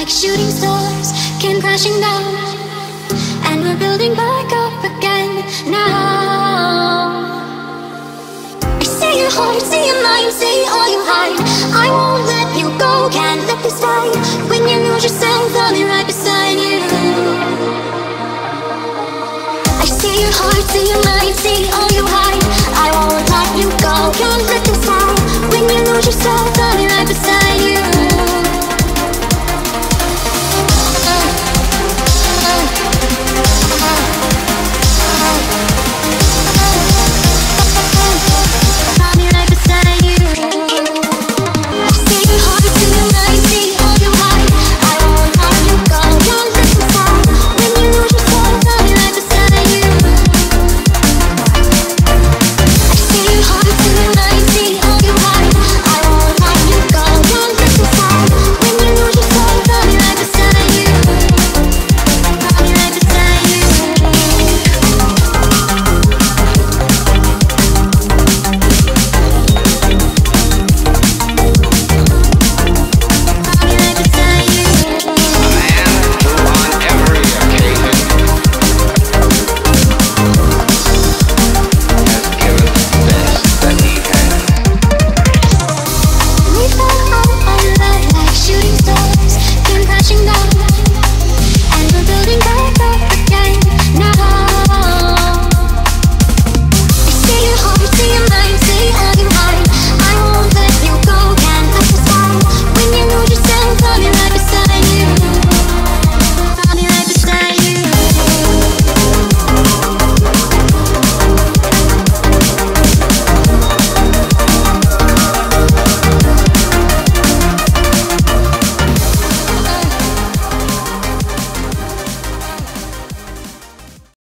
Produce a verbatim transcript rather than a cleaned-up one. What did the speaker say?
like shooting stars came crashing down, and we're building back up again now. I see your heart, see your mind, see all you hide. I won't let you go, can't let this die. When you lose yourself, I'll be right beside you. I see your heart, see your mind, see all you hide.